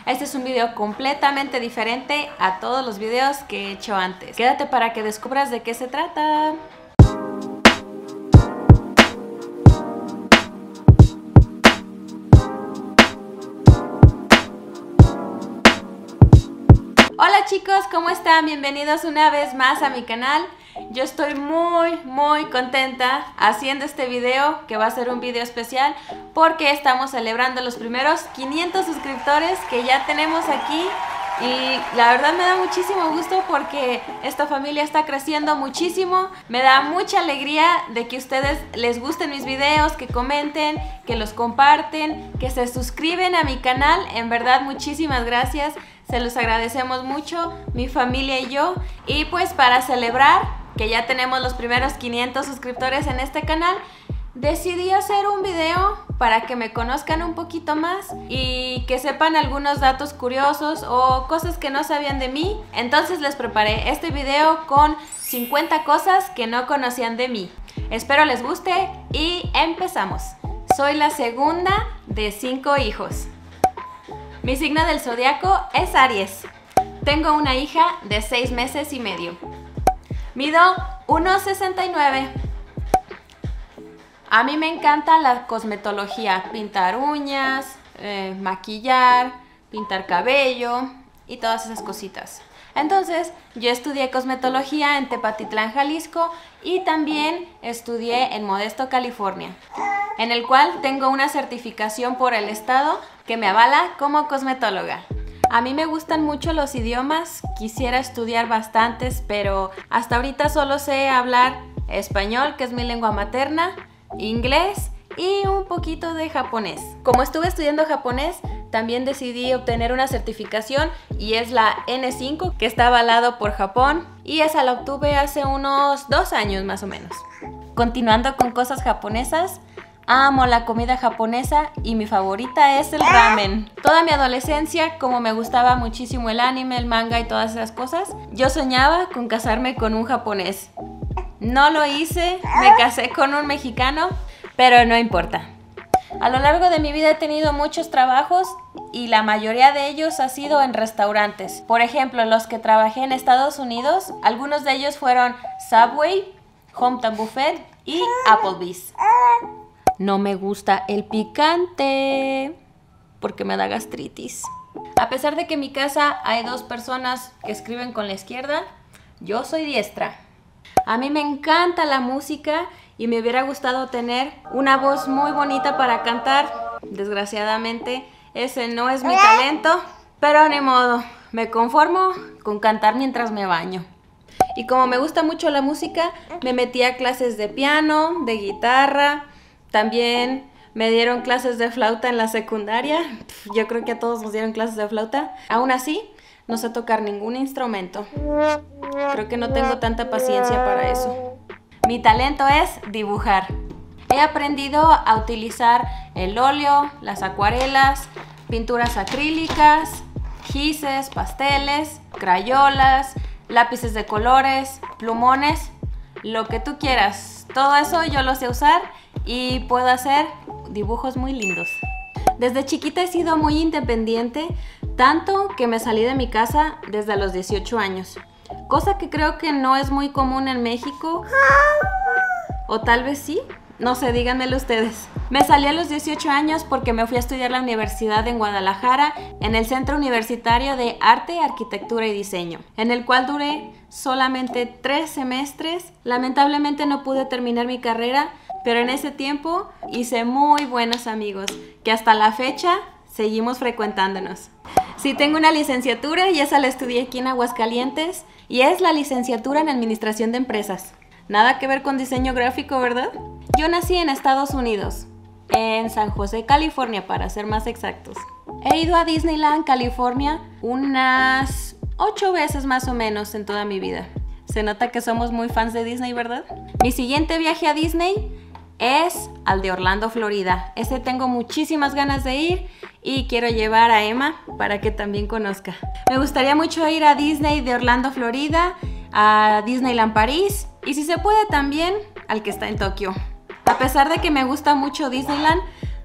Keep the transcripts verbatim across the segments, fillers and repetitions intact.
Este es un video completamente diferente a todos los videos que he hecho antes. Quédate para que descubras de qué se trata. Hola chicos, ¿cómo están? Bienvenidos una vez más a mi canal. Yo estoy muy muy contenta haciendo este video, que va a ser un video especial porque estamos celebrando los primeros quinientos suscriptores que ya tenemos aquí. Y la verdad me da muchísimo gusto porque esta familia está creciendo muchísimo. Me da mucha alegría de que a ustedes les gusten mis videos, que comenten, que los comparten, que se suscriben a mi canal. En verdad, muchísimas gracias. Se los agradecemos mucho, mi familia y yo. Y pues para celebrar que ya tenemos los primeros quinientos suscriptores en este canal, decidí hacer un video para que me conozcan un poquito más y que sepan algunos datos curiosos o cosas que no sabían de mí. Entonces les preparé este video con cincuenta cosas que no conocían de mí. Espero les guste y empezamos. Soy la segunda de cinco hijos. Mi signo del zodiaco es Aries. Tengo una hija de seis meses y medio. Mido uno sesenta y nueve. A mí me encanta la cosmetología, pintar uñas, eh, maquillar, pintar cabello y todas esas cositas. Entonces, yo estudié cosmetología en Tepatitlán, Jalisco, y también estudié en Modesto, California, en el cual tengo una certificación por el estado que me avala como cosmetóloga. A mí me gustan mucho los idiomas, quisiera estudiar bastantes, pero hasta ahorita solo sé hablar español, que es mi lengua materna, inglés y un poquito de japonés. Como estuve estudiando japonés, también decidí obtener una certificación y es la N cinco, que está avalado por Japón, y esa la obtuve hace unos dos años más o menos. Continuando con cosas japonesas, amo la comida japonesa y mi favorita es el ramen. Toda mi adolescencia, como me gustaba muchísimo el anime, el manga y todas esas cosas, yo soñaba con casarme con un japonés. No lo hice, me casé con un mexicano, pero no importa. A lo largo de mi vida he tenido muchos trabajos y la mayoría de ellos ha sido en restaurantes. Por ejemplo, los que trabajé en Estados Unidos, algunos de ellos fueron Subway, Hometown Buffet y Applebee's. No me gusta el picante porque me da gastritis. A pesar de que en mi casa hay dos personas que escriben con la izquierda, yo soy diestra. A mí me encanta la música y me hubiera gustado tener una voz muy bonita para cantar. Desgraciadamente, ese no es mi talento, pero ni modo, me conformo con cantar mientras me baño. Y como me gusta mucho la música, me metí a clases de piano, de guitarra. También me dieron clases de flauta en la secundaria. Yo creo que a todos nos dieron clases de flauta. Aún así, no sé tocar ningún instrumento. Creo que no tengo tanta paciencia para eso. Mi talento es dibujar. He aprendido a utilizar el óleo, las acuarelas, pinturas acrílicas, gises, pasteles, crayolas, lápices de colores, plumones, lo que tú quieras. Todo eso yo lo sé usar y puedo hacer dibujos muy lindos. Desde chiquita he sido muy independiente, tanto que me salí de mi casa desde los dieciocho años. Cosa que creo que no es muy común en México, o tal vez sí, no sé, díganmelo ustedes. Me salí a los dieciocho años porque me fui a estudiar la universidad en Guadalajara, en el Centro Universitario de Arte, Arquitectura y Diseño, en el cual duré solamente tres semestres. Lamentablemente no pude terminar mi carrera, pero en ese tiempo hice muy buenos amigos, que hasta la fecha seguimos frecuentándonos. Sí, tengo una licenciatura y esa la estudié aquí en Aguascalientes, y es la licenciatura en Administración de Empresas. Nada que ver con diseño gráfico, ¿verdad? Yo nací en Estados Unidos, en San José, California, para ser más exactos. He ido a Disneyland, California, unas ocho veces más o menos en toda mi vida. Se nota que somos muy fans de Disney, ¿verdad? Mi siguiente viaje a Disney es al de Orlando, Florida. Ese tengo muchísimas ganas de ir y quiero llevar a Emma para que también conozca. Me gustaría mucho ir a Disney de Orlando, Florida, a Disneyland París y si se puede también al que está en Tokio. A pesar de que me gusta mucho Disneyland,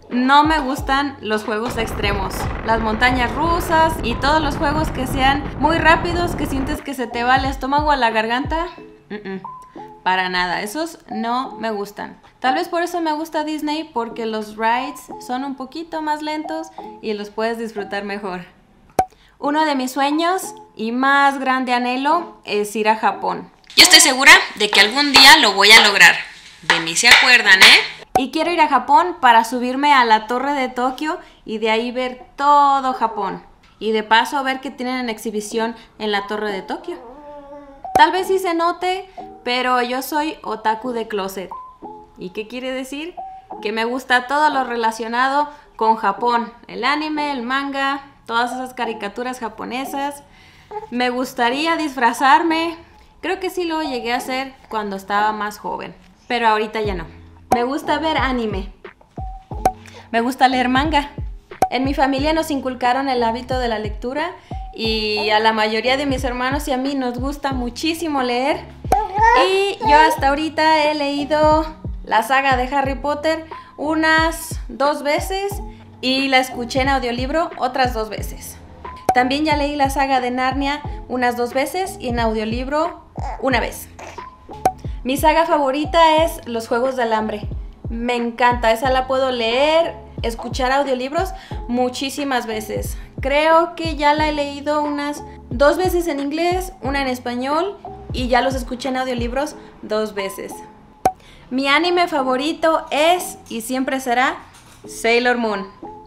no me gustan los juegos extremos, las montañas rusas y todos los juegos que sean muy rápidos, que sientes que se te va el estómago a la garganta. Mm-mm, para nada, esos no me gustan. Tal vez por eso me gusta Disney, porque los rides son un poquito más lentos y los puedes disfrutar mejor. Uno de mis sueños y más grande anhelo es ir a Japón. Yo estoy segura de que algún día lo voy a lograr. De mí se acuerdan, ¿eh? Y quiero ir a Japón para subirme a la Torre de Tokio y de ahí ver todo Japón. Y de paso ver qué tienen en exhibición en la Torre de Tokio. Tal vez sí se note, pero yo soy otaku de closet. ¿Y qué quiere decir? Que me gusta todo lo relacionado con Japón. El anime, el manga, todas esas caricaturas japonesas. Me gustaría disfrazarme. Creo que sí lo llegué a hacer cuando estaba más joven, pero ahorita ya no. Me gusta ver anime. Me gusta leer manga. En mi familia nos inculcaron el hábito de la lectura y a la mayoría de mis hermanos y a mí nos gusta muchísimo leer. Y yo hasta ahorita he leído la saga de Harry Potter unas dos veces y la escuché en audiolibro otras dos veces. También ya leí la saga de Narnia unas dos veces y en audiolibro una vez. Mi saga favorita es Los Juegos del Hambre. Me encanta, esa la puedo leer, escuchar audiolibros muchísimas veces. Creo que ya la he leído unas dos veces en inglés, una en español y ya los escuché en audiolibros dos veces. Mi anime favorito es y siempre será Sailor Moon.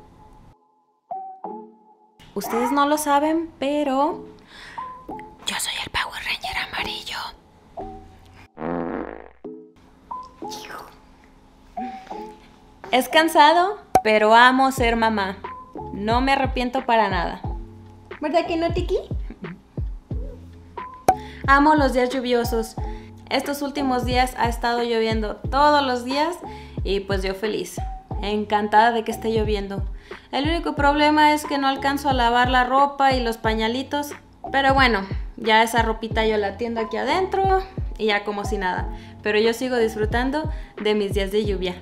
Ustedes no lo saben, pero yo soy el Power Ranger amarillo. Es cansado, pero amo ser mamá. No me arrepiento para nada. ¿Verdad que no, Tiki? Amo los días lluviosos. Estos últimos días ha estado lloviendo todos los días y pues yo feliz. Encantada de que esté lloviendo. El único problema es que no alcanzo a lavar la ropa y los pañalitos. Pero bueno, ya esa ropita yo la tiendo aquí adentro y ya como si nada. Pero yo sigo disfrutando de mis días de lluvia.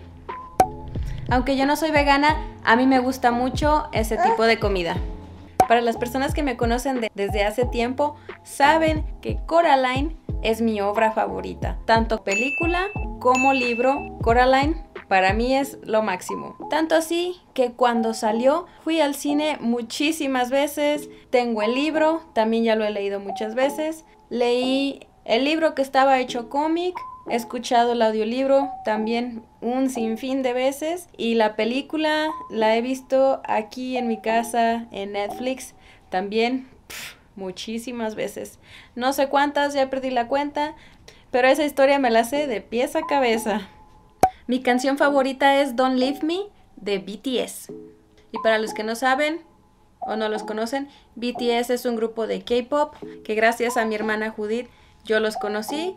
Aunque yo no soy vegana, a mí me gusta mucho ese tipo de comida. Para las personas que me conocen de, desde hace tiempo, saben que Coraline es mi obra favorita. Tanto película como libro, Coraline para mí es lo máximo. Tanto así que cuando salió fui al cine muchísimas veces. Tengo el libro, también ya lo he leído muchas veces. Leí el libro que estaba hecho cómic. He escuchado el audiolibro también un sinfín de veces y la película la he visto aquí en mi casa en Netflix también pff, muchísimas veces. No sé cuántas, ya perdí la cuenta, pero esa historia me la sé de pies a cabeza. Mi canción favorita es Don't Leave Me de B T S. Y para los que no saben o no los conocen, B T S es un grupo de K-pop que gracias a mi hermana Judith yo los conocí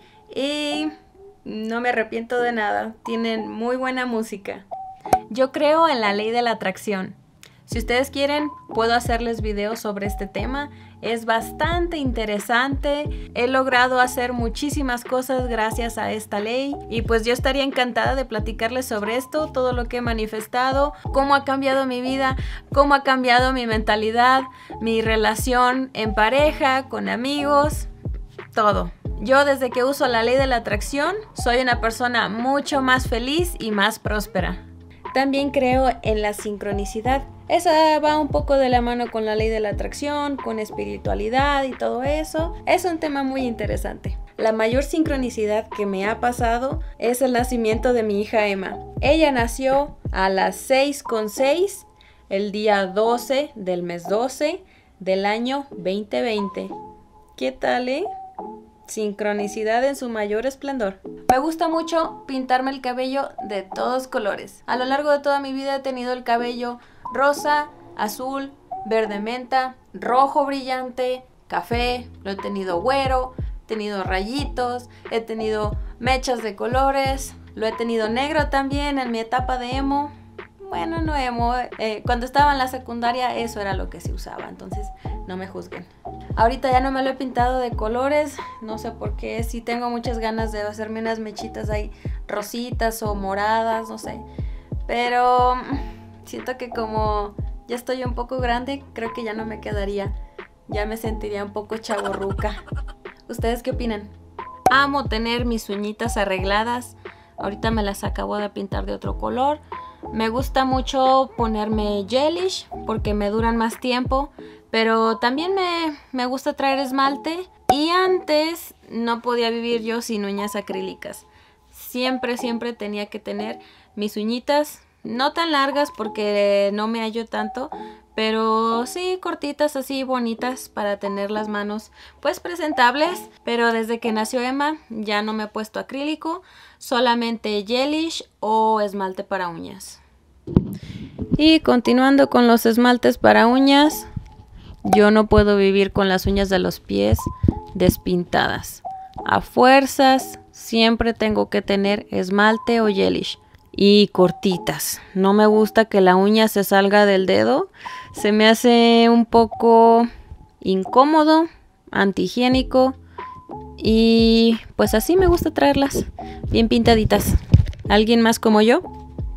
y no me arrepiento de nada, tienen muy buena música. Yo creo en la ley de la atracción. Si ustedes quieren, puedo hacerles videos sobre este tema. Es bastante interesante. He logrado hacer muchísimas cosas gracias a esta ley. Y pues yo estaría encantada de platicarles sobre esto, todo lo que he manifestado, cómo ha cambiado mi vida, cómo ha cambiado mi mentalidad, mi relación en pareja, con amigos, todo. Yo desde que uso la ley de la atracción soy una persona mucho más feliz y más próspera. También creo en la sincronicidad. Esa va un poco de la mano con la ley de la atracción, con espiritualidad y todo eso. Es un tema muy interesante. La mayor sincronicidad que me ha pasado es el nacimiento de mi hija Emma. Ella nació a las seis con seis el día doce del mes doce del año veinte veinte. ¿Qué tal, eh? Sincronicidad en su mayor esplendor. Me gusta mucho pintarme el cabello de todos colores. A lo largo de toda mi vida he tenido el cabello rosa, azul, verde menta, rojo brillante, café, lo he tenido güero, he tenido rayitos, he tenido mechas de colores, lo he tenido negro también en mi etapa de emo. Bueno, no emo, eh, cuando estaba en la secundaria eso era lo que se usaba, entonces no me juzguen. Ahorita ya no me lo he pintado de colores, no sé por qué, sí tengo muchas ganas de hacerme unas mechitas ahí rositas o moradas, no sé. Pero Siento que como ya estoy un poco grande, creo que ya no me quedaría. Ya me sentiría un poco chavorruca. ¿Ustedes qué opinan? Amo tener mis uñitas arregladas. Ahorita me las acabo de pintar de otro color. Me gusta mucho ponerme gelish porque me duran más tiempo. Pero también me, me gusta traer esmalte. Y antes no podía vivir yo sin uñas acrílicas. Siempre, siempre tenía que tener mis uñitas. No tan largas porque no me hallo tanto, pero sí cortitas así bonitas para tener las manos pues presentables. Pero desde que nació Emma ya no me he puesto acrílico, solamente gelish o esmalte para uñas. Y continuando con los esmaltes para uñas, yo no puedo vivir con las uñas de los pies despintadas. A fuerzas siempre tengo que tener esmalte o gelish. Y cortitas. No me gusta que la uña se salga del dedo. Se me hace un poco incómodo, antihigiénico. Y pues así me gusta traerlas, bien pintaditas. ¿Alguien más como yo?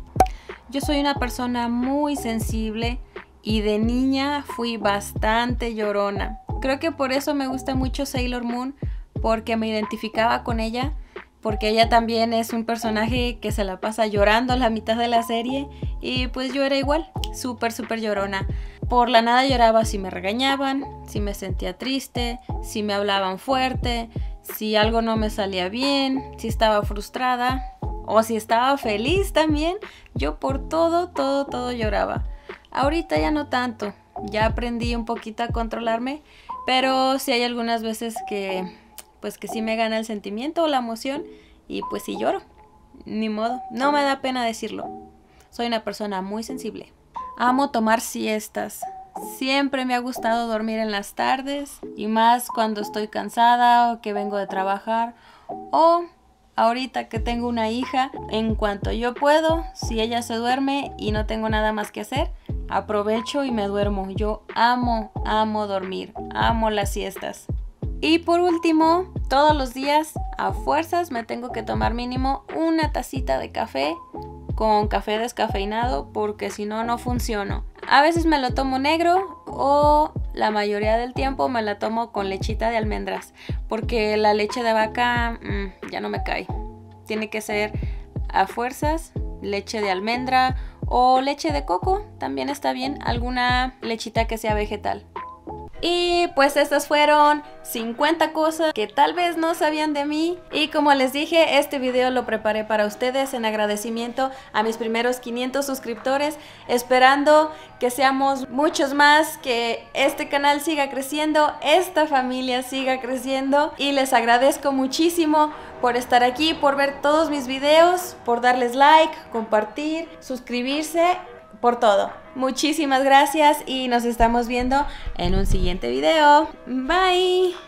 Yo soy una persona muy sensible y de niña fui bastante llorona. Creo que por eso me gusta mucho Sailor Moon, porque me identificaba con ella. Porque ella también es un personaje que se la pasa llorando la mitad de la serie. Y pues yo era igual, súper súper llorona. Por la nada lloraba si me regañaban, si me sentía triste, si me hablaban fuerte, si algo no me salía bien, si estaba frustrada o si estaba feliz también. Yo por todo, todo, todo lloraba. Ahorita ya no tanto, ya aprendí un poquito a controlarme. Pero sí hay algunas veces que... pues que sí me gana el sentimiento o la emoción y pues sí lloro, ni modo, no me da pena decirlo. Soy una persona muy sensible. Amo tomar siestas. Siempre me ha gustado dormir en las tardes y más cuando estoy cansada o que vengo de trabajar o ahorita que tengo una hija. En cuanto yo puedo, si ella se duerme y no tengo nada más que hacer, aprovecho y me duermo. Yo amo, amo dormir, amo las siestas. Y por último, todos los días a fuerzas me tengo que tomar mínimo una tacita de café con café descafeinado porque si no, no funciono. A veces me lo tomo negro o la mayoría del tiempo me la tomo con lechita de almendras porque la leche de vaca mmm, ya no me cae. Tiene que ser a fuerzas leche de almendra o leche de coco, también está bien, alguna lechita que sea vegetal. Y pues estas fueron cincuenta cosas que tal vez no sabían de mí. Y como les dije, este video lo preparé para ustedes en agradecimiento a mis primeros quinientos suscriptores, esperando que seamos muchos más, que este canal siga creciendo, esta familia siga creciendo. Y les agradezco muchísimo por estar aquí, por ver todos mis videos, por darles like, compartir, suscribirse, por todo. Muchísimas gracias y nos estamos viendo en un siguiente video. Bye.